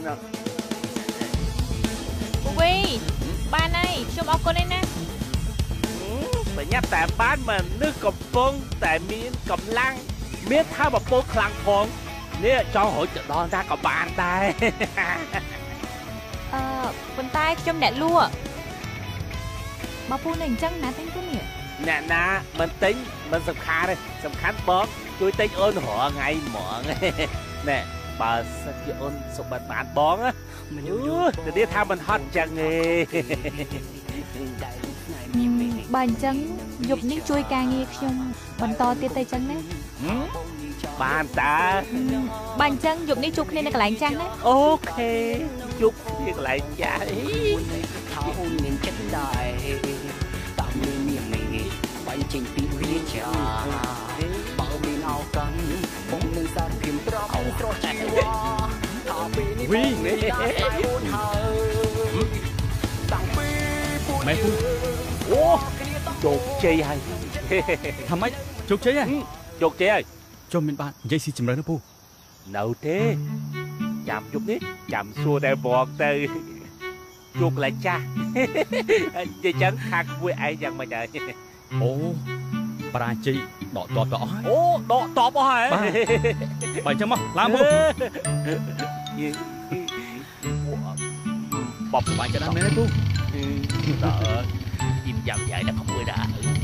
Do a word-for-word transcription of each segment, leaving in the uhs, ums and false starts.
Ui, ba này, chôm ốc con đây nè. Phải nhắc tại bán mà nước cầm phong tại miếng cầm lăng miếng thao mà bố khăn phong nè cho hội chợ đo ra cầm bàn tay. Ờ, bên tay chôm đẹp luôn. Mà phu này chẳng ná tính cái nè. Nè nè, mình tính, mình sầm khá đây, sầm khá bớt, tôi tính ơn họ ngày mọn. Nè, bà sẽ kia ơn sụp bật bản bón á. Ừ, từ đi thao mình hot chẳng nghề. Bạn chẳng dục những chui ca nghe không bạn to tia tay chẳng đấy. Bạn ta bạn chẳng dục những chụp nên là cái lạnh chẳng đấy. Ok, chụp như cái lạnh chả ý. Huy mẹ Phu. Ủa, chuột chi hay. Thầm ấy, chuột chi à? Chuột chi ơi. Cho mình bạn, dây xì chìm ra nó Phu. Nấu thế. Chạm chút đi, chạm xua đeo bọt từ. Chuột lại cha. Dây chấn khác vui ai chẳng mà trời. Ồ, bà chị, đọ tọp đỏ. Ồ, đọ tọp hả? Bà, bà chẳng mất, làm Phu. Bọc bạn cho đam mê Phu. Sợ chim dạo vậy là không người đã.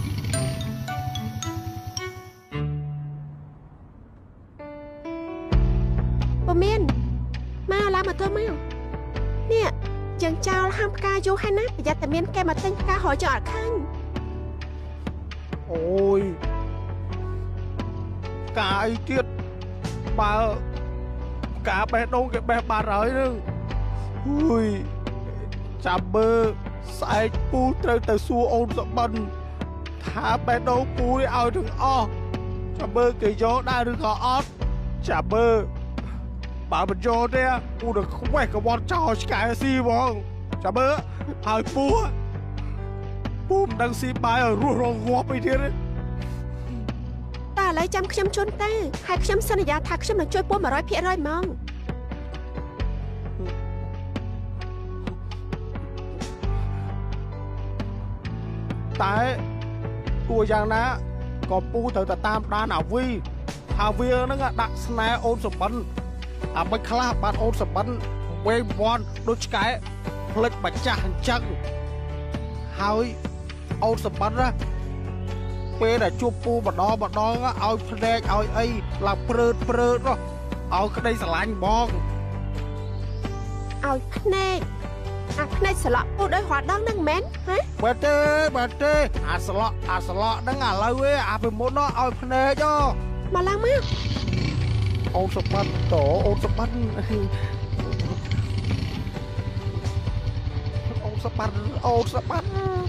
Bà Miên mà làm mà thôi mấy nè chẳng chào ham ca vô hay nát bây giờ tại Miên kêu mà tên ca hỏi cho khăn. Ôi cả ấy tiết bà cả bé đâu cái bé bà rơi nữa. Ui chạm bơ sai pu trời từ xua ôn giọng bần thả bé đâu pu đi ao đừng o chạm bơ cái gió đã đừng có ót chạm bơ bà mình gió đây pu được không quay cái bọn trò cái gì bọn chạm bơ hỏi pu pu đang xí bài ở ruộng ruộng ngọtไป thế đấy ta lấy chăm chăm chôn ta hai chăm sân là thạc chăm là chơi pu mà nói phía rồi mong tại cua giang ná có pu từ từ tam đa nào vi hà vi nó đặt snare ôn sập bắn à mấy khla bạn ôn sập bắn quay bon đôi cái lệch bạch chả hành chăng hai ôn sập bắn ra quê là chua pu mà đó mà đó ao phê ao ấy làm prơ prơ đó ao cái đây là lạnh bong ao phê à này sờ lọ ô đây hoạt đang đang mến hả bà tê bà tê à sờ lọ à sờ lọ đang à lâu ấy à phải muốn nó ao phê cho mà làm á ôn sập bắn tổ ôn sập bắn ôn sập bắn ôn sập bắn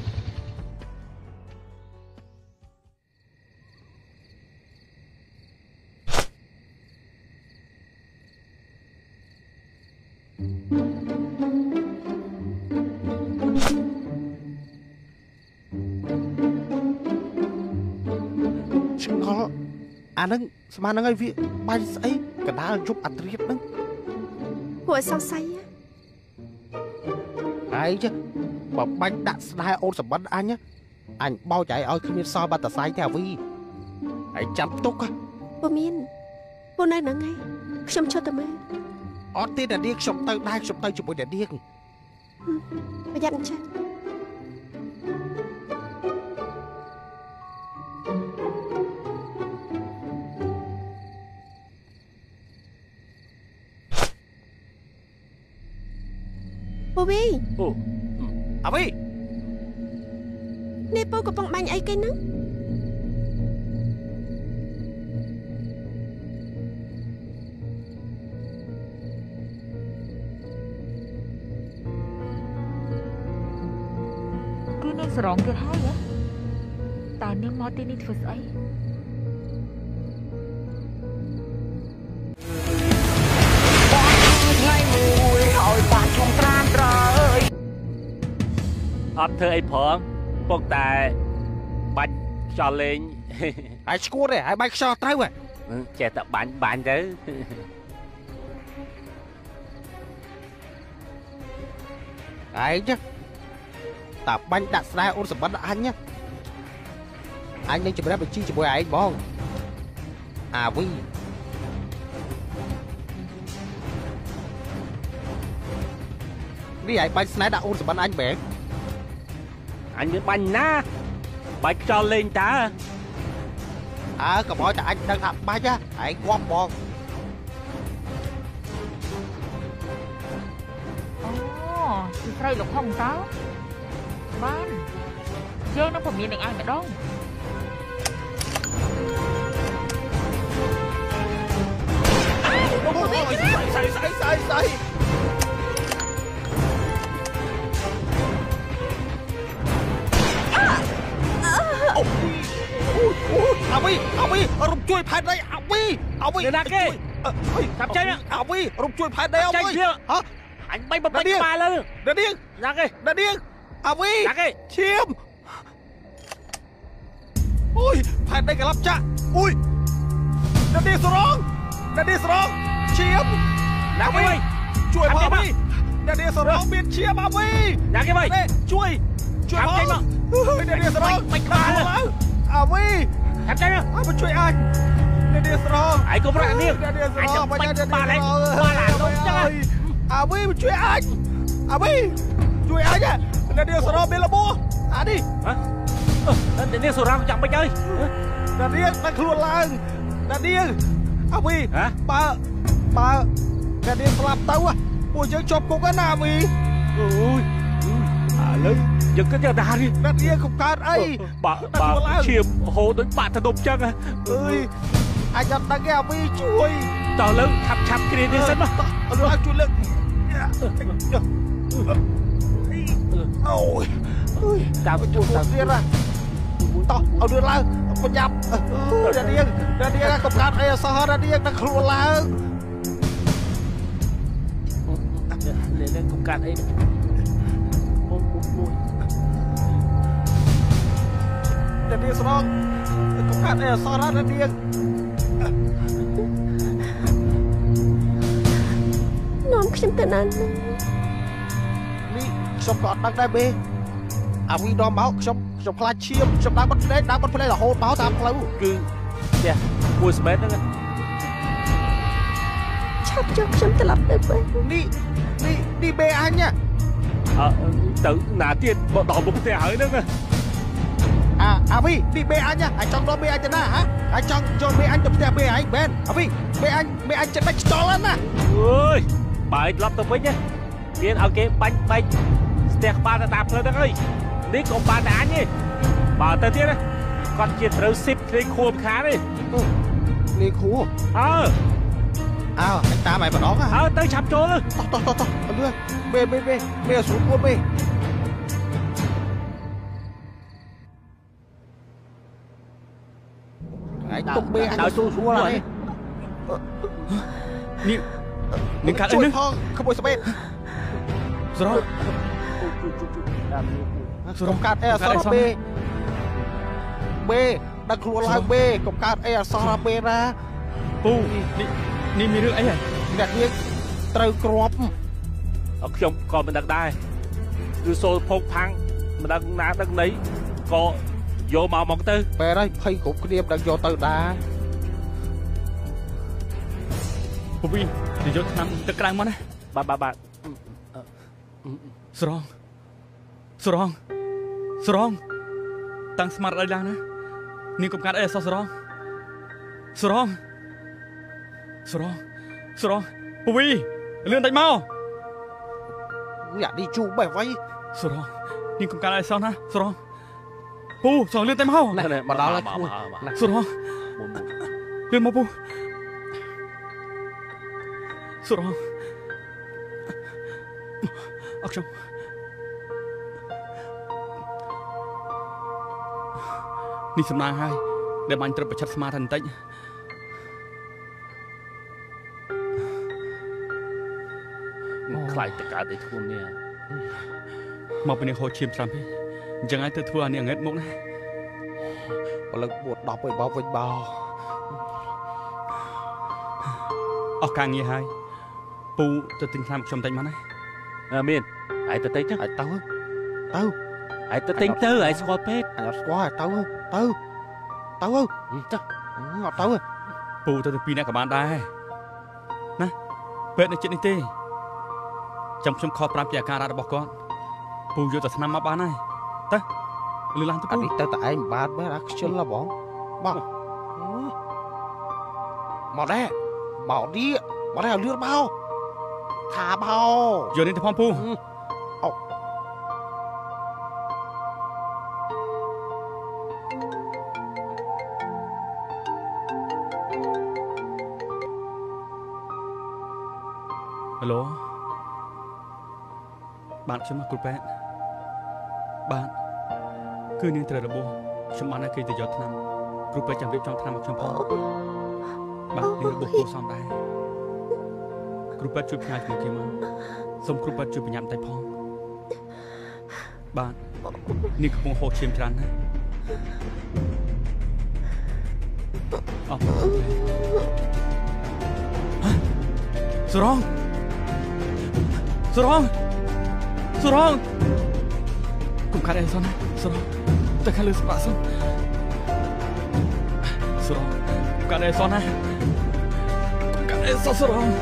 có à nâng mà nâng ấy vị bay ấy cả đá giúp ăn riết nâng hồi sao say á ấy chứ mà bánh đã hai ôn sập bắn anh nhá anh bao chạy ơi khi biết sao bà ta sai theo vi ấy chăm túc á bà Miên bà này nâng ngay chăm cho tụi mình ở tên là điếc sống tay đai sống tay chụp bụi để điếc bà dặn chứ Bobby. Ồ, à Bobby. Nè bố có bông bánh ấy cái nắng. Cứ nên sẵn cái hai á. Ta nên mò tên đi thật ấy. Ọt thơ ấy phóng bốc tại bạch cho lên. Ai score đấy, ai bạch cho tao vậy. Trẻ tập bánh bánh đấy. ឯងចាតាបាញ់ដាក់ស្នេហ៍អូនសម្បត្តិអញណាអញនឹងជំរាបបញ្ជីជាមួយឯងបងអាវីនេះឯងបាញ់ស្នេហ៍ដាក់អូនសម្បត្តិអញបែបអញមានបាញ់ណាបាច់ខ្យល់លេងតើអើកុំឲ្យតែអញដឹងថាបាច់ហ៎ឯងគាប់បងអូគឺត្រូវលោកហុងតើបានយើងនឹងពមៀននឹងឯងម្ដងអូយស្អីស្អីស្អីស្អីអាវីអាវីរុំជួយផែនដីអាវីអាវីណាគេចាប់ចេញអាវីរុំជួយផែនដីអាវីហ៎អញបាញ់បំពេញក្បាលលើដាឌៀងណាគេដាឌៀងអាវីណាគេឈាមអូយផែនដីកន្លប់ចាក់អូយដាឌៀងសរងដាឌៀងសរងឈាមណាគេជួយផងអាវីដាឌៀងសរងមានឈាមអាវីណាគេជួយជួយផងដាឌៀងសរងបាញ់ក្បាលអាវីចាប់ចេញអើមកជួយអញដាឌៀងសរងឯងកុំរកនាងដាឌៀងសរងបាញ់ដាឌៀងសរងបាល់អានោះចឹងអាវីមកជួយអញអាវីជួយអញដាឌៀងសរងមានលបោះអានេះហ៎ដាឌៀងសរងចាំមិនអើយដាឌៀងដាក់ខ្លួនឡើងដាឌៀងអាវីបើបើដាឌៀងស្លាប់ទៅពួកយើងជាប់គុកណាអាវីអូយឥឡូវយើងគិតយ៉ាងណានេះដាឌៀងកុំកើតអីបើបើឈាមហូរដូចបាក់ទៅដុំចឹងអើយអាចអត់ដឹងទេអាវីជួយតើលើឆាប់ឆាប់គ្រានេះសិនមកអត់ឡើងជួយលើកអូយអើយតាមជួយតាមទៀតណាតោះเอาเรือឡើងប្រញាប់ដាឌៀងដាឌៀងកុំកាត់អីអសោះដាឌៀងដាក់ខ្លួនឡើងលេងកុំកាត់អីអូអូដាឌៀងស្រងកុំកាត់អីអសោះដាឌៀងនាំខ្ញុំទៅណានេះខ្ញុំក៏អត់ដឹងដែរបេអាវីដល់មកខ្ញុំខ្ញុំខ្លាចឈាមខ្ញុំដើរបត់ភ្នែកដើរបត់ភ្នែករហូតមកតាមផ្លូវគឺផ្ទះមួយសមែតហ្នឹងឆាប់យកខ្ញុំត្រឡប់ទៅវិញនេះនេះនេះបេអញអើទៅណាទៀតមកដល់មុខផ្ទះហើយហ្នឹងអាអាវីនេះបេអញអាចចង់ដល់បេអញទៅណាហ៎អាចចង់ចូលបេអញទៅផ្ទះបេអញបែនអាវីបេអញបេអញចិត្តដាច់ខ្យល់ណាអើយបើត្រឡប់ទៅវិញណាមានឲ្យគេបាញ់បែកស្ទះក្បាលទៅតាមផ្លូវហ្នឹងហើយនេះក៏បានតែអញទេបើទៅទៀតណាគាត់ជាត្រូវស៊ីបគ្លេងខួរម្ខាងទេគ្លេងខួរអើអើអញតាមឯម្ដងអើទៅឆាប់ចូលតោះតោះតោះតោះអត់លឿនបេបេបេបេស្រួលពួនបេឯងទុកបេអញទៅស្រួលស្រួលហើយនេះនឹងកាត់អីហ្នឹងផងក្មួយស្បេតស្រោស្រោកាត់អីអសរបេបេដាក់ខ្លួនឡើងបេកុំកាត់អីអសរបេណាពូនេះនេះមានរឿងអីហ៎អ្នកនេះត្រូវគ្រាប់ខ្ញុំក៏មិនដឹងដែរគឺសូលភោគផាំងមិនដឹងណាដឹងណីក៏យកមកមកទៅបែរហើយភ័យគ្រប់គ្នាមិនដឹងយកទៅដែរពូវិញទៅយកឆ្នាំទឹកក្តៅមកណាបាទបាទបាទស្រងស្រងស្រងតាំងស្មារតីឡើងណានាងកុំកាត់អីអសោះស្រងស្រងស្រងស្រងពូវីលឿនតិចមកយ៉ានេះជូបេះវៃស្រងនាងកុំកាត់អីអសោះណាស្រងពូស្រងលឿនតិចមកណែមកដល់ហើយស្រងលឿនមកពូស្រងអរខ្ញុំនេះសំណាងហើយដែលបាញ់ត្រូវប្រឆិតស្មារតីបន្តិចខ្លាចតកើតអីធ្ងន់នេះមកពីនេះហូចឈាមស្លាប់ពេកអញ្ចឹងហើយទៅធ្វើអានេះងឹតមកណាបើលើកបួតដប់ឲ្យបោវិញបោអស់ការងារហើយពូទៅទិញថ្នាំខ្ញុំតិចមកណាមាន ai ta tính chứ ai tao tao ai ta tính tới ai squat pet ai squat tao tao tao chắc ngọt tao ពូទៅទៅពីអ្នកក៏បានដែរណាពេទ្យនៅចិត្តនេះទេចាំខ្ញុំខកប្រាប់ជាអាការៈរបស់គាត់ពូយកតែថ្នាំមកបានហើយទៅលឺឡើងទៅពូនេះទៅតែឯងបានមែនអាខ្ជិលហ៎បងមកមកដែរមកនេះមកដែរលឿនមកថាបោយកនេះទៅផងពូអូហេឡូបាទខ្ញុំមកគ្រូពេទ្យបាទគឺនាងត្រូវរបួសខ្ញុំបានឲ្យគេទៅយកថ្នាំគ្រូពេទ្យចាំរៀបចំថ្នាំមកខ្ញុំផងបាទនាងរបួសគួរសមដែរគ្រូពេទ្យជួយផ្ញើជាមួយគេមកសូមគ្រូពេទ្យជួយបញ្ញាប់តែផងបាទនាងកំពុងហូរឈាមច្រើនណាស់អោះសរងសរងសរងគុំខាត់អីសោះណាសរងតែខាត់លើស្បាក់សោះសរងគុំខាត់អីសោះណាគុំខាត់អីសោះសរង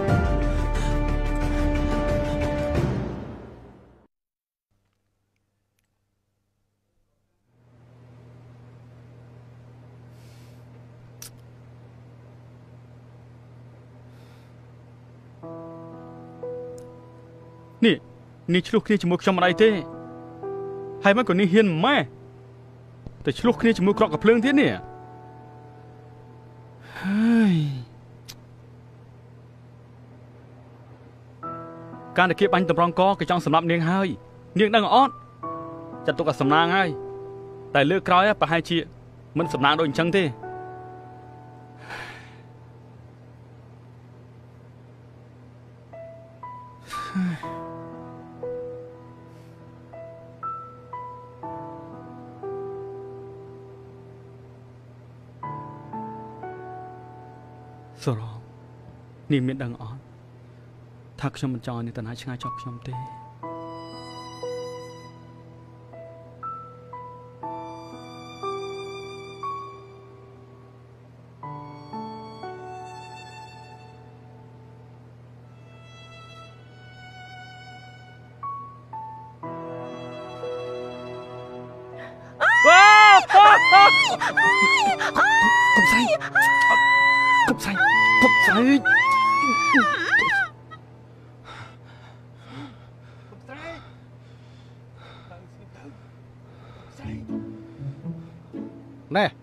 នេះនេះឆ្លោះគ្នាជាមួយខ្ញុំមិនអីទេហើយមិនក៏នេះហ៊ានម៉ែតែឆ្លោះគ្នាជាមួយក្រកកភ្លើងទៀតនេះហើយការដែលគេបាញ់តម្រង់កក៏ចង់សម្លាប់នាងហើយនាងដឹងអត់ចាត់ទុកឲ្យសំណាងហើយតែលើកក្រោយប្រហែលជាមិនសំណាងដូចអញ្ចឹងទេសរងនាងមានដឹងអត់ថាខ្ញុំមិនចង់ឲ្យនាងតណាឆ្ងាយចោលខ្ញុំទេកុំស្អីកុំស្អីកុំស្អីណែ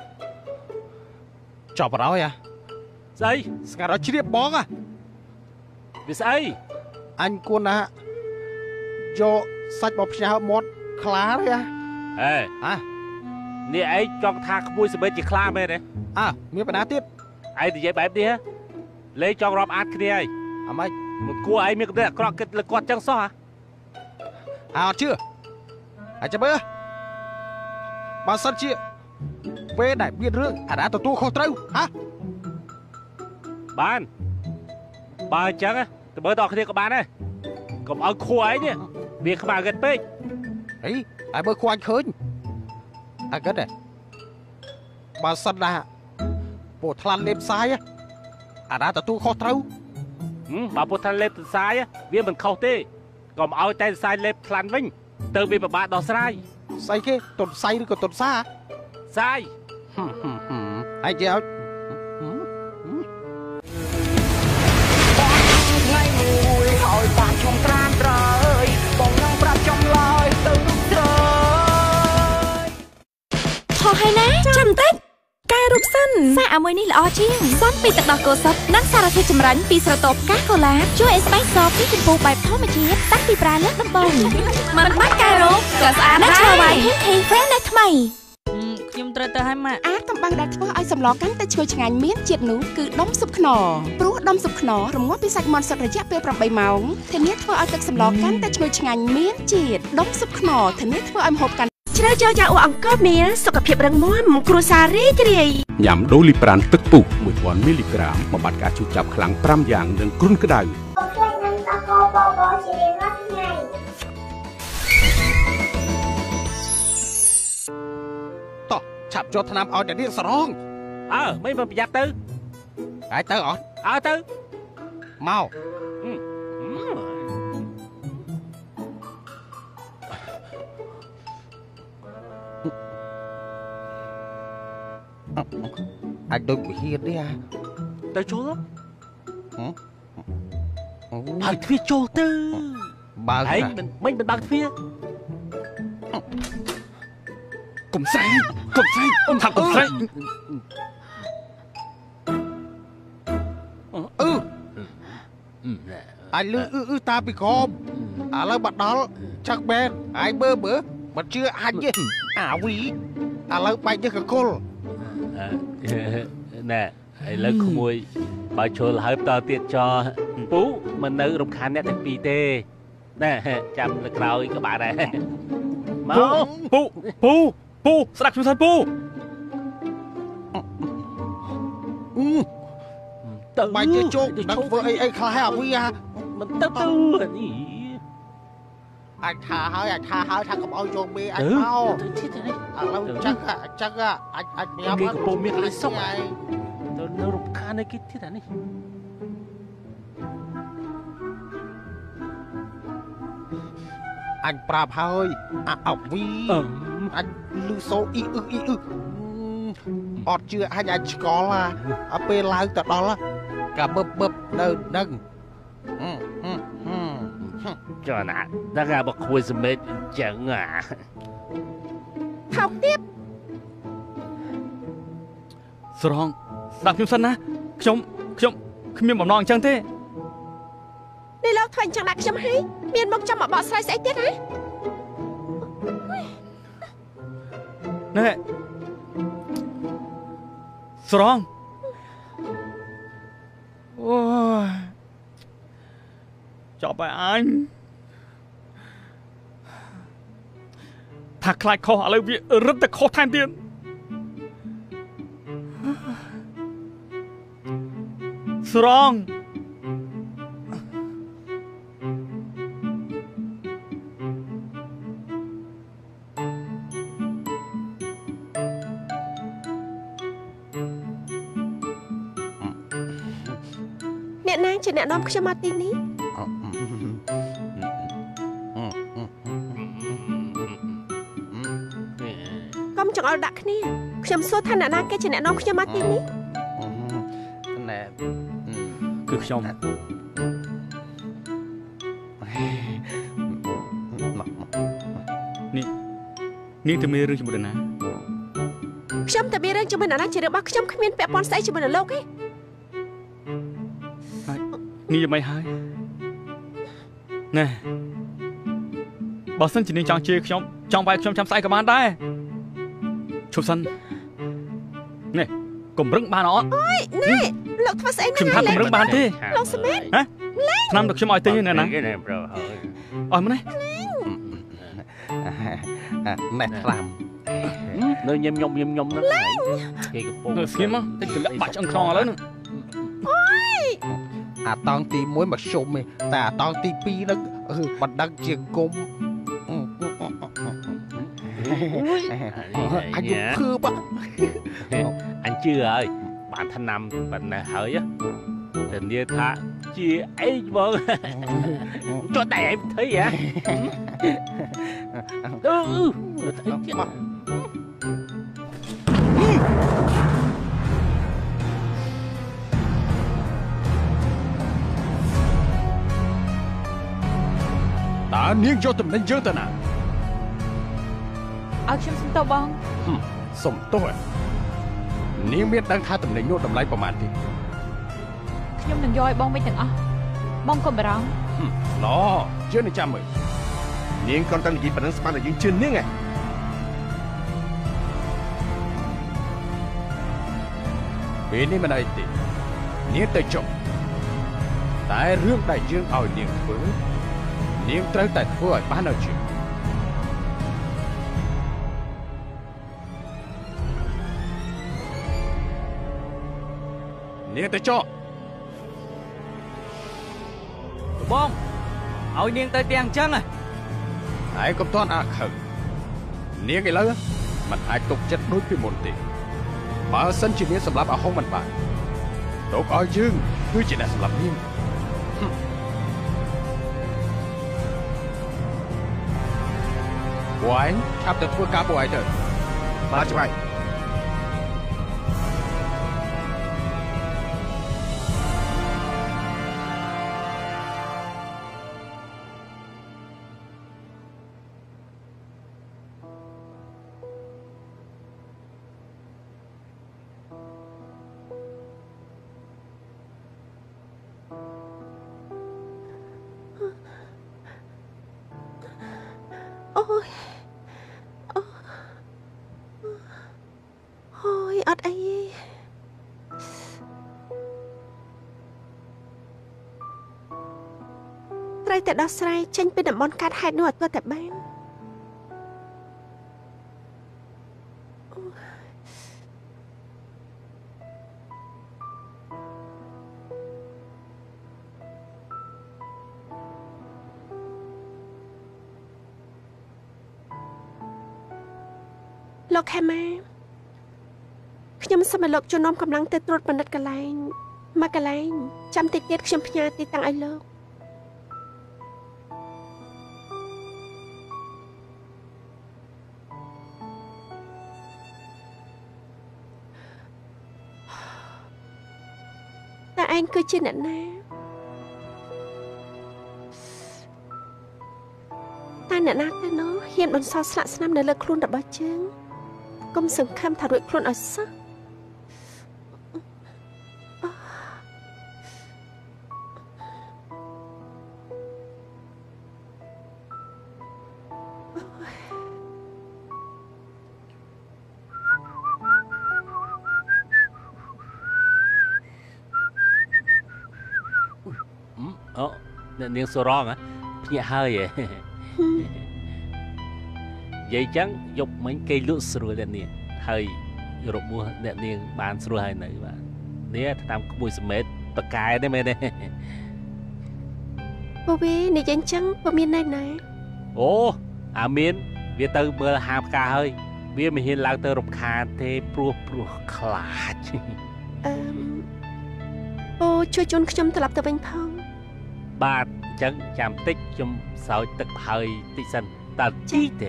ចប់ហើយអាស្អីស្ងាត់ឲ្យជ្រាបបងអាវាស្អីអញគួរណាយកសាច់មកផ្ញើមាត់ខ្លាទេអាអេអានេះឯងចង់ថាក្មួយសម្បិតជាខ្លាមែនទេអើមានបណ្ណាទៀតឯងនិយាយបែបនេះលេចង់រាប់អាតគ្នាហើយអម៉េចមកគួរឯងមានកម្រិតអាក្រក់គិតលើគាត់ចឹងសោះហ៎អើអត់ជឿអាចចាំមើលបើសិនជាពេលដែលមានរឿងអាណាទទួលខុសត្រូវហ៎បានបើអញ្ចឹងទៅមើលតគ្នាក៏បានដែរកុំឲ្យខួរឯងនេះវាខ្មៅគិតពេកអីឲ្យមើលខួរអញឃើញអាគិតទេបើសិនណាពូថ្លាន់លេបសាយអាណាទទួលខុសត្រូវបើពូថ្លាន់លេបសាយវាមិនខុសទេកុំឲ្យតែសាយលេបថ្លាន់វិញទៅវាពិបាកដោះស្រាយស្អីគេតុនសៃឬក៏តុនសាសាយហើយជាឲ្យថ្ងៃមួយឲ្យបានខ្ញុំត្រានត្រើយបងនឹងប្រាប់ចំឡើយទៅរុកត្រើយថោះហើយណាចាំតិចកែរូបសិនសាអាមួយនេះល្អជាងសន់ពីទឹកដោះគោសុទ្ធនិងសារធាតុចម្រាញ់ពីស្រទាប់កាកូឡាជួយឲ្យស្បែកសពីកម្ពុជាបែបធម្មជាតិតាំងពីប្រើលើកដំបូងមិនបាច់កែរូបក៏ស្អាតដែរឆ្លងហើយហេងហ្វ្រេនដែលថ្មីខ្ញុំត្រូវទៅឲ្យម៉ាក់អាចកំបាំងដែលធ្វើឲ្យសម្លកាន់តែឈ្ងុយឆ្ងាញ់មានជាតិនោះគឺដុំស៊ុបខ្នុរព្រោះដុំស៊ុបខ្នុររងាស់ពីសាច់មាន់សុទ្ធរយៈពេលប្រាំបីម៉ោងធានាធ្វើឲ្យទឹកសម្លកាន់តែឈ្ងុយឆ្ងាញ់មានជាតិដុំស៊ុបខ្នុរធានាធ្វើឲ្យម្ហូបកាន់ជ្រើចូលចាអ៊ូអង្គរមានសុខភាពរឹងមាំគ្រួសាររីករាយញ៉ាំដូលីប្រានទឹកពុះមួយពាន់មីលីក្រាមបំបត្តិការឈឺចាប់ខ្លាំងប្រាំយ៉ាងនិងគ្រុនក្តៅអូខេនឹងតកោបបជារៀងរាល់ថ្ងៃឆាប់ចូលថ្នាំឲ្យតែនាងស្រងអើមិនប្រយ័ត្នទៅហើយទៅអត់អើទៅមកអាចដូចវិហារនេះទៅចូលបើកទ្វារចូលទៅបើកឯងមិនមិនបើកទ្វារកុំស្រីកុំស្រីអ៊ំថាកុំស្រីអឺអាចលឺអឺអឺតាពីក្រមឥឡូវបាត់ដល់ចឹកបែនហើយមើលមើលមិនជឿអាចទេអាវីឥឡូវបែកយកកកុលណែឥឡូវក្មួយបើជល់ហើយបន្តទៀតចោពូមិននៅរំខានអ្នកទាំងពីរទេណែចាំលើក្រោយក៏បានដែរមកពូពូពូស្ដាប់ខ្ញុំសិនពូទៅបែកយកជោគដឹងធ្វើអីអីខ្លះអាវីអាមិនទៅទៅនេះអាចថាហើយអាចថាហើយថាកុំឲ្យយកមេអាចមកទៅទៀតនេះឥឡូវចឹងចឹងអាចអាចញ៉ាំគេកំពុងមានឲ្យសុខហើយទៅនៅរំខានឯគេទៀតអានេះអញប្រាប់ហើយអាអាវីអញលឺសូអ៊ីអ៊ឺអ៊ីអ៊ឺអត់ជឿអញអាចឆ្កល់អាពេលឡើងទៅដល់កាបឹបបឹបនៅនឹងចុះណាដល់កាបខួយសមេតអញ្ចឹងអាថោកទៀតស្រងស្ដាប់ខ្ញុំសិនណាខ្ញុំខ្ញុំគ្មានបំណងអញ្ចឹងទេនេះលោកធ្វើអញ្ចឹងដាក់ខ្ញុំហើយមានមកចាំមកបកស្រាយស្អីទៀតហ៎ណែស្រងអូយចប់ហើយអញថាខ្លាចខុសឥឡូវវារឹតតែខុសថែមទៀតស្រងអ្នកណាជាអ្នកនាំខ្ញុំមកទីនេះកុំចង្អុលដាក់គ្នាខ្ញុំសួរថាអ្នកណាគេជាអ្នកនាំខ្ញុំមកទីនេះណែគឺខ្ញុំនេះនេះទៅមានរឿងជាមួយនរណាខ្ញុំតែមានរឿងជាមួយនរណាជារឿងរបស់ខ្ញុំគ្មានពាក់ព័ន្ធស្អីជាមួយនឹងលោកទេនេះយ៉ាងម៉េចហើយណែបើសិនជានាងចង់ជេរខ្ញុំចង់វាយខ្ញុំចាំស្អែកក៏បានដែរឈប់សិននេះកុំរឹងបានអត់អូយណែលោកធ្វើស្អីខ្ញុំថាកុំរឹងបានទេលោកសមេតហ៎ឆ្នាំទៅខ្ញុំឲ្យទិញណែណាឲ្យមកនេះណែថ្លាមនៅញឹមញឹមញឹមញឹមហ្នឹងគេកំពុងស្ងៀមមកតិចទៅលាក់បាច់ឆ្អឹងខ្នងឥឡូវហ្នឹងអូយអាតង់ទីមួយមកជុំទេតែអាតង់ទីពីរហ្នឹងបណ្ដឹងជាគុំអញខឺបាអញជឿហើយបានថ្នាំប៉ុណ្ណេះហើយតែនិយាយថាជាអីបងចុះតែឯងថៃហ៎អឺថៃទៀតតើនាងយកតំណែងយើងទៅណាឲ្យខ្ញុំសុំទោសបងសុំទោសនាងមានដឹងថាតំណែងនោះតម្លៃប្រមាណទេខ្ញុំនឹងយកឲ្យបងវិញទាំងអស់បងកុំបារម្ភឡជឿនឹងចាំមើលនាងគ្រាន់តែនិយាយប៉ុណ្ណឹងស្មានតែយើងជឿនាងហ៎ពេលនេះមិនអីទេនាងទៅចុះតែរឿងដែលយើងឲ្យនាងធ្វើនាងត្រូវតែធ្វើឲ្យបានឲ្យជឿនាងទៅចុះបងឲ្យនាងទៅទាំងអញ្ចឹងហ៎ហើយកុំទាន់អាខើនាងឥឡូវมันអាចទុកចិត្តដូចពីមុនទេបើសិនជានាងសម្លាប់អាហុងមិនបានទុកឲ្យយើងគឺជាអ្នកសម្លាប់នាងវ៉ៃឆាប់ទៅធ្វើការពួកឯងទៅបាទច្បាស់តែដោះស្រាយចេញពីតំបន់កាត់ហេតុនោះឲ្យទាល់តែបានលោកខេម៉ាខ្ញុំសូមឲ្យលោកជួយនាំកម្លាំងទៅត្រួតពិនិត្យកន្លែងមកកន្លែងចាំតិចទៀតខ្ញុំផ្ញើទីតាំងឲ្យលោកឯងគឺជាអ្នកណាតែអ្នកណាទៅនោះហ៊ានបន្សល់ស្លាកស្នាមនៅលើខ្លួនរបស់ជើងកុំសង្ឃឹមថារួចខ្លួនឲ្យសោះនាងសូរងភ្ញាក់ហើយនិយាយចឹងយប់មិញគេលក់ស្រួលអ្នកនាងហើយរបួសអ្នកនាងបានស្រួលហើយនៅបាទនេះតាមក្មួយសមេតតកែទេមែនទេពួកវានិយាយចឹងវាមានណែណាអូអាមានវាទៅមើលហាផ្កាហើយវាមិនហ៊ានឡើងទៅរំខានទេព្រោះព្រោះខ្លាចអឺអូជួយជូនខ្ញុំត្រឡប់ទៅវិញផងបាទអញ្ចឹងចាំតិចខ្ញុំសោចទឹកហើយតិចសិនតើជីទេ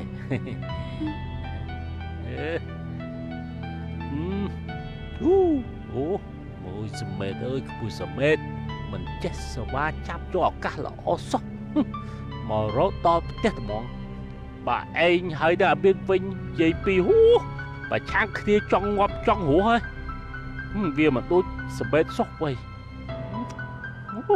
អូអូមួយសមេតអើយខ្ពស់សមេតមិនចេះសវ៉ាចាប់យកឱកាសល្អសោះមករកដល់ផ្ទះត្មងបើឯងហើយដល់អាមានវិញនិយាយពីហូបើឆាំងគ្នាចង់ងាប់ចង់រស់ហើយវាមិនដូចសមេតសោះវៃអូ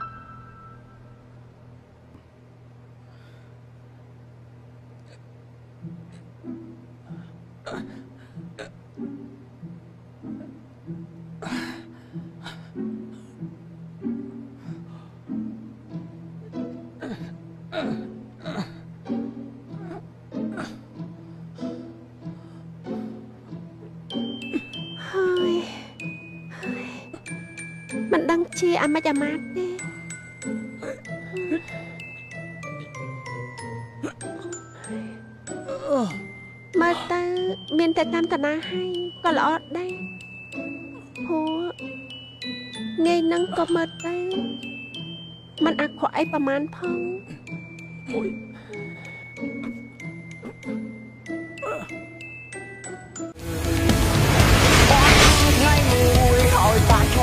មិនដឹងជាអាម៉េចអាម៉ាត់ទេមើលទៅមានតែតាមតាណាហើយក៏ល្អដែរព្រោះថ្ងៃហ្នឹងក៏មើលទៅมันអាក្រក់អីប្រហែលផងអូយថ្ងៃមួយឲ្យបានជុំ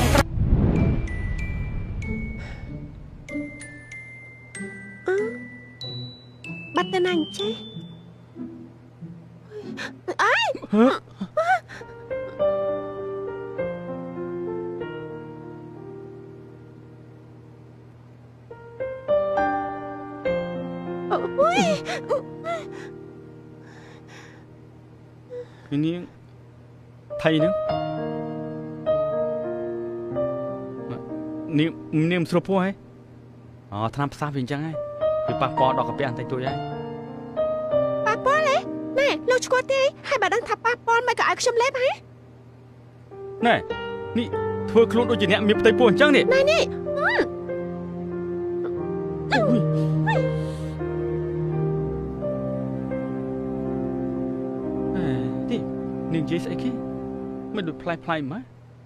បាត់ទៅណាអញ្ចេះអើយអូយនាងថៃហ្នឹងនាងនាងស្រួលពោះហ៎អូថ្នាំផ្សះវាអញ្ចឹងហ៎វាប៉ះពាល់ដល់កាពះបន្តិចតួចហើយប៉ះពាល់ហ៎ណែលោកស្គាល់ទេហើយបើដឹងថាប៉ះពាល់មិនក៏ឲ្យខ្ញុំលេបហ៎ណែនេះធ្វើខ្លួនដូចជាអ្នកមានផ្ទៃពោះអញ្ចឹងនេះណែនេះអគេស្អីគេមិនដូចផ្លែផ្លែម៉េច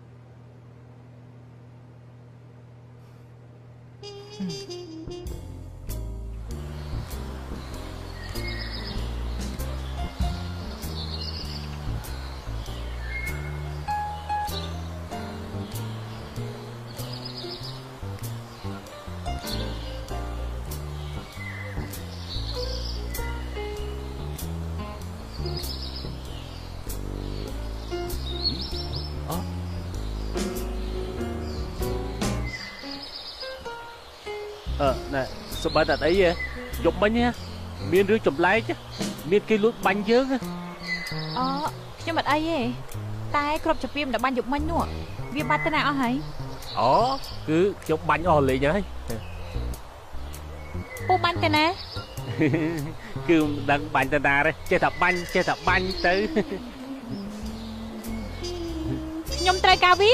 អឺណែសម្បត្តិអត់អីទេយប់មិញមានរឿងចម្លែកមានគេលួចបាញ់យើងអូខ្ញុំអត់អីទេតែគ្រាប់ចាពីមដែលបាញ់យប់មិញនោះវាបាត់ទៅណាអស់ហើយអូគឺខ្ញុំបាញ់អស់លេងហើយពូបាញ់ទៅណាគឺមិនដឹងបាញ់ទៅណាទេចេះតែបាញ់ចេះតែបាញ់ទៅខ្ញុំត្រូវការវា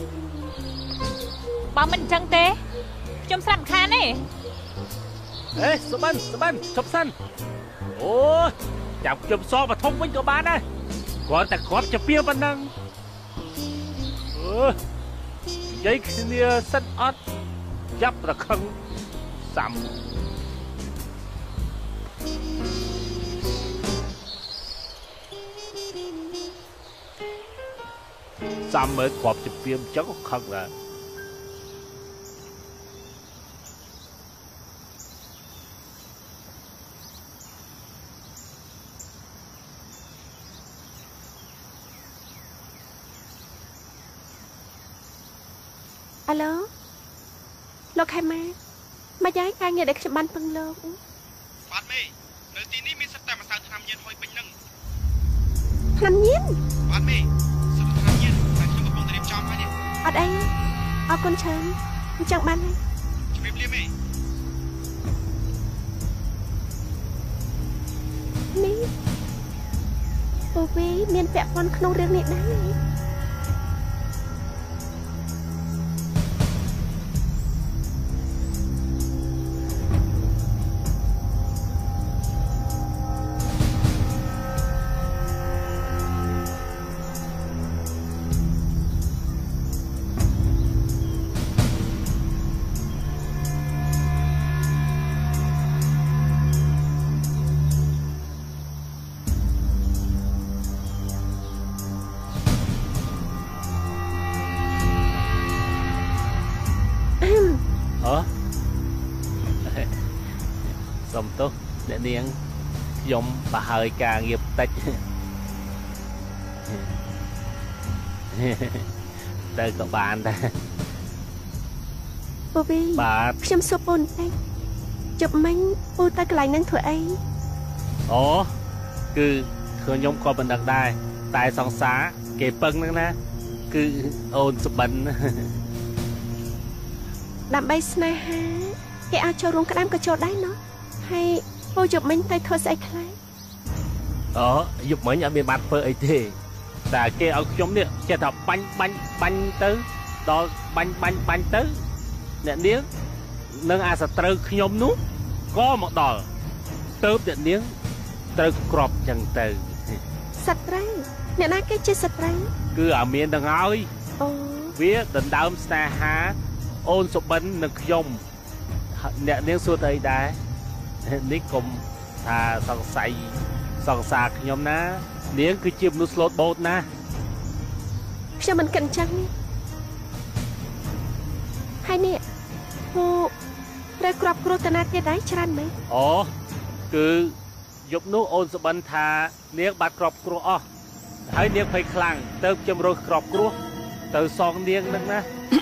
បើមិនអញ្ចឹងទេខ្ញុំស្រាប់ខានទេអេសុបិនសុបិនឈប់សិនអូចាប់ខ្ញុំសបធំវិញក៏បានដែរគាត់តែគាត់ជាពីប៉ុណ្ណឹងអឺនិយាយគ្នាសិនអត់ចាប់ប្រខឹងសាំសាំមើលគាត់ជាពីអញ្ចឹងក៏ខឹងដែរអាឡូលោកខេម៉ាមកយាយការងារដែលខ្ញុំបានពឹងលោកបាទមេនៅទីនេះមានសិតតែម្សៅថ្នាំញៀនហុយពេញនឹងថ្នាំញៀនបាទមេសិតថ្នាំញៀនតែខ្ញុំកំពុងត្រៀមចំហើយនេះអត់អីអរគុណច្រើនអញ្ចឹងបានហើយជំរាបលាមេនេះពូវីមានពាក់ព័ន្ធក្នុងរឿងនេះដែរសុំទោសអ្នកនាងខ្ញុំបើហើយការងារបន្តិចទៅក៏បានដែរពូវីបាទខ្ញុំសួរពូបន្តិចជប់មិញពូទៅកន្លែងហ្នឹងធ្វើអីអូគឺខ្ញុំក៏មិនដឹងដែរតែសង្សារគេពឹងហ្នឹងណាគឺអូនសុបិនដើម្បីស្នេហាគេអាចចូលរួមក្តាមក៏ចូលដែរណោះហើយពូយប់មិញទៅធ្វើស្អីខ្លះអូយប់មិញអត់មានបានធ្វើអីទេតែគេឲ្យខ្ញុំនេះចេះតែបាញ់បាញ់បាញ់ទៅដល់បាញ់បាញ់បាញ់ទៅអ្នកនាងនឹងអាសត្រូវខ្ញុំនោះក៏មកដល់ទៅអ្នកនាងត្រូវក្របចឹងទៅសត្រូវអ្នកណាគេជាសត្រូវគឺអាមានទាំងហើយអូវាដណ្ដើមស្នេហាអូនសុបិននិងខ្ញុំអ្នកនាងសួរទៅអីដែរនេះកុំថាសង្ស័យសង្សារខ្ញុំណានាងគឺជាមនុស្សស្លូតបូតណាខ្ញុំមិនគិតអញ្ចឹងនេះហើយនេះពូត្រូវក្របគ្រោះតាណាទៀតដែរច្រើនមែនអូគឺយប់នោះអូនសុបិនថានាងបាត់ក្របគ្រោះអស់ហើយនាងភ័យខ្លាំងទៅខ្ញុំរកក្របគ្រោះទៅសងនាងនឹងណា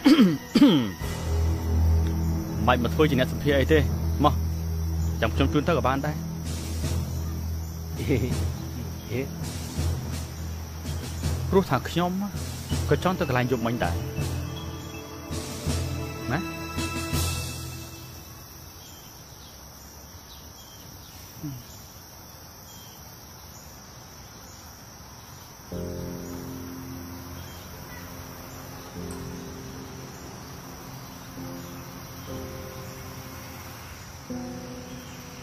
មិនមកធ្វើជាអ្នកសម្ភារអីទេមកចាំខ្ញុំជូនទៅក៏បានដែរព្រោះថាខ្ញុំក៏ចង់ទៅកន្លែងយប់មិញដែរណា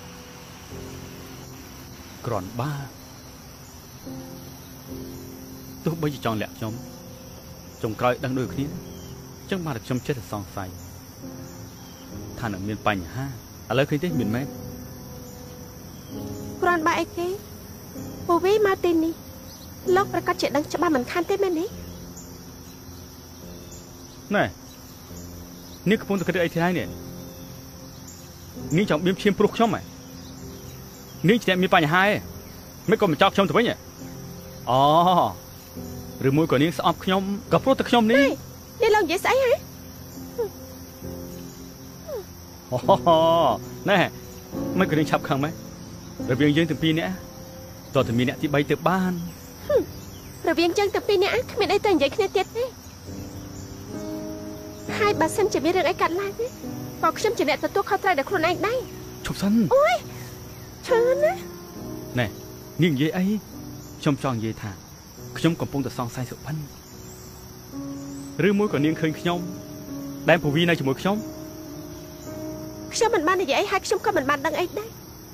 គ្រាន់បើទោះបីជាចង់លាក់ខ្ញុំចុងក្រោយដឹងដូចគ្នាចឹងបានតែខ្ញុំចេះតែសង្ស័យថានឹងមានបញ្ហាឥឡូវឃើញទេមានមែនគ្រាន់បើអីគេពូវីមកទីនេះលោកប្រកាសជាដឹងច្បាស់មិនខានទេមែនទេណែនេះកំពុងតែគិតអីថ្ងៃនេះនាងចង់បៀមឈាមព្រោះខ្ញុំហ៎នាងជាអ្នកមានបញ្ហាហ៎មិនក៏មិនចោលខ្ញុំទៅវិញហ៎អូឬមួយក៏នាងស្អប់ខ្ញុំក៏ព្រោះតែខ្ញុំនេះនេះលោកនិយាយស្អីហ៎អូណែមិនក៏នាងឆាប់ខឹងម៉េចរវាងយើងទាំងពីរនាក់តើតែមានអ្នកទីបីទៅបានរវាងយើងទាំងពីរនាក់គ្មានអីទៅនិយាយគ្នាទៀតទេហើយបើសិនជាមានរឿងអីកាត់ឡើងទេក៏ខ្ញុំជាអ្នកទទួលខុសត្រូវដល់ខ្លួនឯងដែរឈប់សិនអូយឈឺណាណែនាងនិយាយអីខ្ញុំចង់និយាយថាខ្ញុំកំពុងតែសង្ស័យសុផិនឬមួយក៏នាងឃើញខ្ញុំដែលពវីនៅជាមួយខ្ញុំខ្ញុំមិនបាននិយាយអីហើយខ្ញុំក៏មិនបានដឹងអីដែរ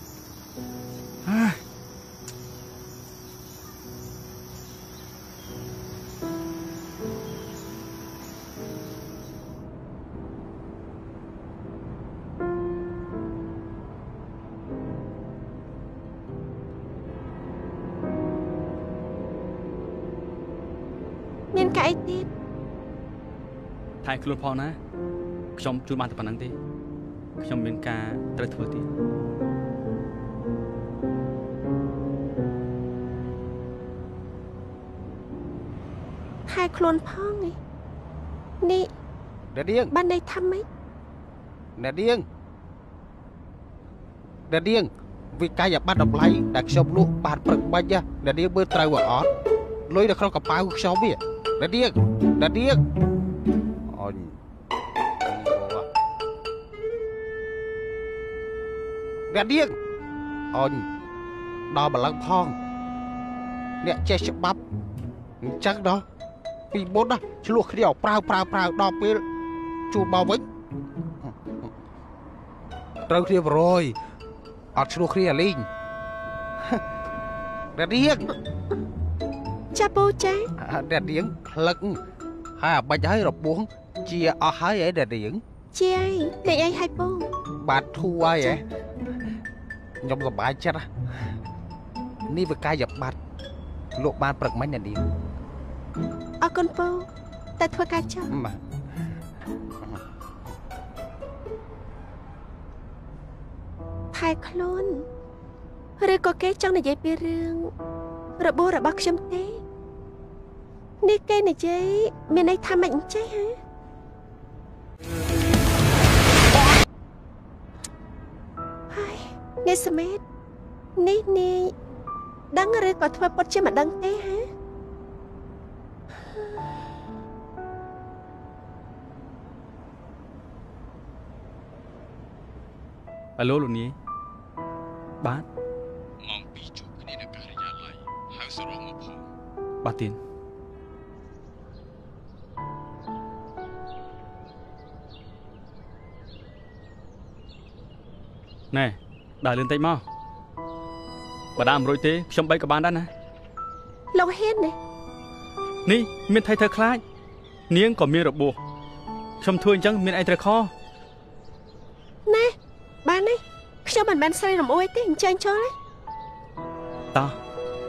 មានកាយទៀតថែខ្លួនផងណាខ្ញុំជួយបានតែប៉ុណ្្នឹងទេខ្ញុំមានការត្រូវធ្វើទៀតថែខ្លួនផងនេះនេះអ្នកនាងបានន័យថាម៉េចអ្នកនាងអ្នកនាងវិកាយប័ត្រតម្លៃដែលខ្ញុំលក់បានព្រឹកបាញ់អ្នកនាងមើលត្រូវអត់លុយនៅក្នុងកប៉ាល់ខ្ញុំវាអ្នកនាងអ្នកនាងអូនអ្នកនាងអូនដល់ម្លឹងផងអ្នកចេះច្បាប់អញ្ចឹងដល់ពីមុនណាឆ្លោះគ្នាប្រើប្រើប្រើដល់ពេលជួបមកវិញត្រូវគ្នាបរយអត់ឆ្លោះគ្នាអាលីងអ្នកនាងចាពូចាអ្នកនាងក្លឹកហើយអាបាច់ហើយរបួសជាអស់ហើយឯអ្នកនាងជាអីលេងអីហើយពូបាទធូរហើយឯខ្ញុំសប្បាយចិត្តនេះវិកាយប័ត្រលោកបានព្រឹកមិញអ្នកនាងអរគុណពូតែធ្វើការចាំបាទថែខ្លួនឬក៏គេចង់និយាយពីរឿងរបួសរបស់ខ្ញុំទេនេះគេនិយាយមានន័យថាម៉េចអញ្ចេះហ៎ហើយនេះសមេតនេះនាយដឹងឬក៏ធ្វើពុតជាមិនដឹងទេហ៎អាឡូលោកនាយបាទម៉ោងពីរជួបគ្នានៅការិយាល័យហៅសរងមកផងបាទទៀនណែដើរលឿនតិចមកបើដើរមិនរួចទេខ្ញុំបីក៏បានដែរណាលោកហ៊ាននេះនេះមានថៃធ្វើខ្លាចនាងក៏មានរបួសខ្ញុំធ្វើអញ្ចឹងមានអីត្រូវខណែបានទេខ្ញុំមិនបានស្រីរំអួយទេអញ្ចឹងចូលទេតោះ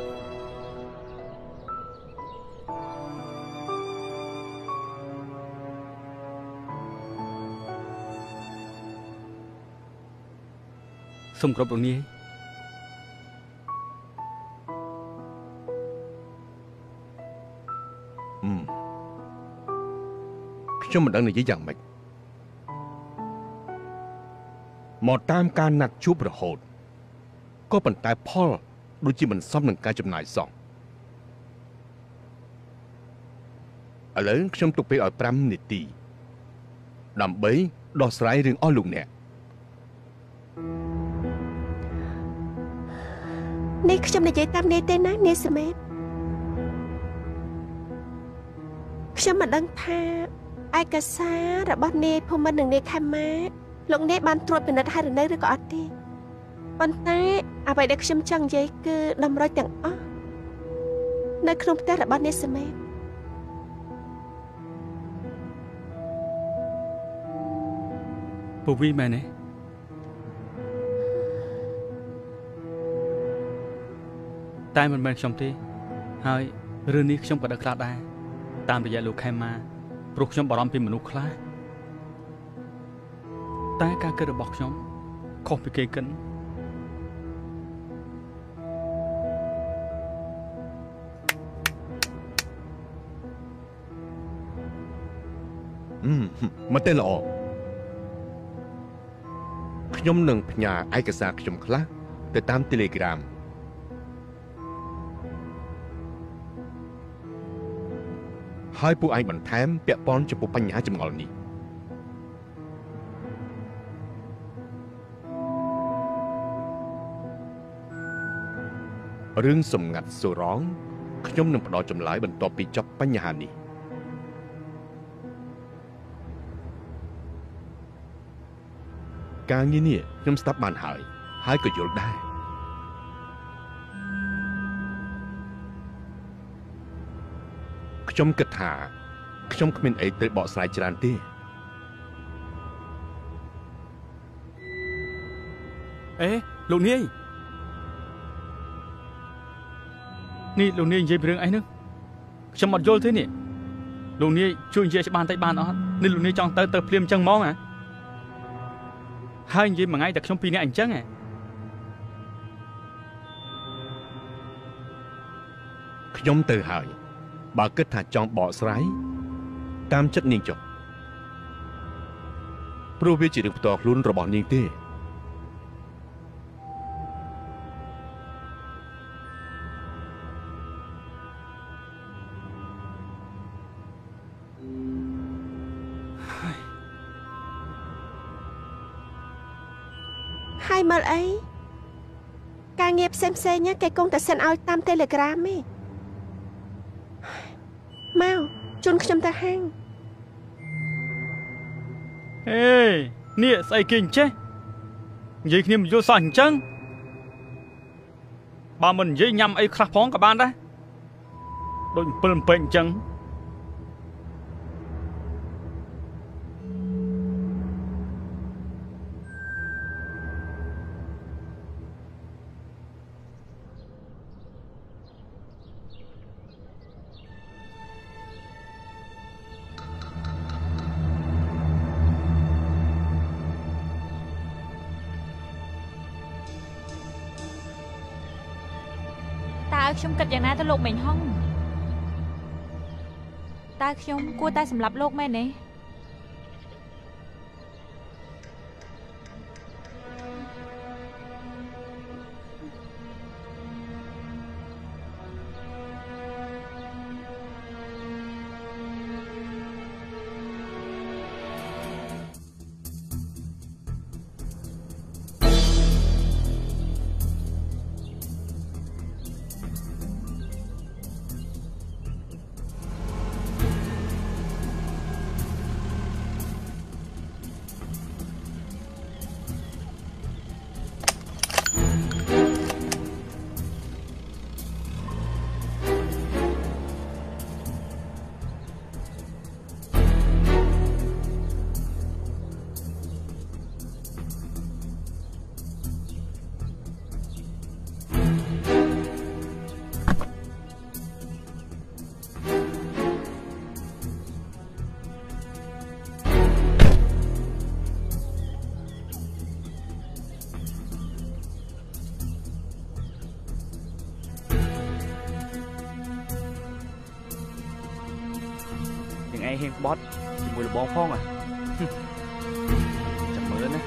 សូមគោរពលោកនាយអឺខ្ញុំមិនដឹងនិយាយយ៉ាងម៉េចមកតាមការណាត់ជួបរហូតក៏ប៉ុន្តែផលដូចជាមិនសមនឹងការចំណាយសោះឥឡូវខ្ញុំទុកពេលឲ្យប្រាំនាទីដើម្បីដោះស្រាយរឿងអស់លោកអ្នកនេះខ្ញុំនិយាយតាមនាយទេណានាយសមេតខ្ញុំមិនដឹងថាឯកសាររបស់នាយភូមិន្ទនិងនាយខេមម៉ាលោកនាយបានត្រួតពិនិត្យហើយឬនៅឬក៏អត់ទេប៉ុន្តែអ្វីដែលខ្ញុំចង់និយាយគឺតម្រុយទាំងអស់នៅក្នុងផ្ទះរបស់អ្នកសមេតពូវីមែនទេតែមិនមែនខ្ញុំទេហើយរឿងនេះខ្ញុំក៏ដឹងខ្លះដែរតាមរយៈលោកខេមម៉ាព្រោះខ្ញុំបារម្ភពីមនុស្សខ្លះតែការគិតរបស់ខ្ញុំខុសពីគេគិតអឺមកទេល្អខ្ញុំនឹងផ្ញើឯកសារខ្ញុំខ្លះទៅតាម Telegram ហើយពួកឯងបន្ថែមពាក់ព័ន្ធចំពោះបញ្ហាចម្ងល់នេះរឿងសម្ងាត់សូរ៉ងខ្ញុំនឹងផ្ដល់ចម្លើយបន្ទាប់ពីចប់បញ្ហានេះការងារនេះខ្ញុំស្ដាប់បានហើយហើយក៏យល់ដែរខ្ញុំគិតថាខ្ញុំគ្មានអីត្រូវបកស្រាយច្រើនទេអេលោកនាយនេះលោកនាយនិយាយពីរឿងអីហ្នឹងខ្ញុំអត់យល់ទេនេះលោកនាយជួយនិយាយច្បាស់បន្តិចបានអត់នេះលោកនាយចង់ទៅទៅភ្លាមអញ្ចឹងហ្មងហ៎ហើយនិយាយមួយថ្ងៃតែខ្ញុំពីរនាក់អញ្ចឹងហ៎ខ្ញុំទៅហើយបើគិតថាចង់បកស្រាយតាមចិត្តនាងចុះព្រោះវាជារឿងផ្ទាល់ខ្លួនរបស់នាងទេហើយមើលអីការងារផ្សេងផ្សេងគេគង់តែសិនឲ្យតាម Telegram ទេមកជូនខ្ញុំទៅហាងហេនេះស្អីគេអញ្ចេះនិយាយគ្នាមិនយល់សោះអញ្ចឹងបើមិននិយាយញ៉ាំអីខ្លះផងក៏បានដែរដូចអំពិលអំពែងអញ្ចឹងខ្ញុំគិតយ៉ាងណាទៅលោកមេងហុងតើខ្ញុំគួរតែសម្លាប់លោកមែនទេឯងហ៊ានក្បត់ជាមួយលបងផងอ่ะចាំមើលណា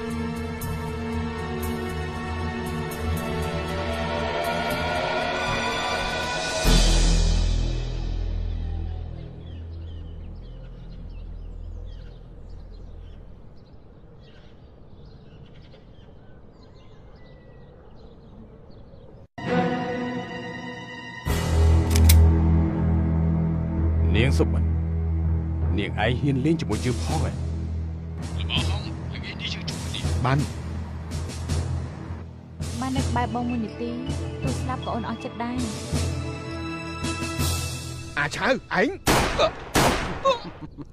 នាងសុបិននាងឯងហ៊ានលេងជាមួយយើងផងហ៎លោកអហងល្ងាចនេះយើងជួបគ្នាបានបាននៅក្បែរបងមួយនាទីទោះស្លាប់ក៏អូនអស់ចិត្តដែរអាឆៅឯង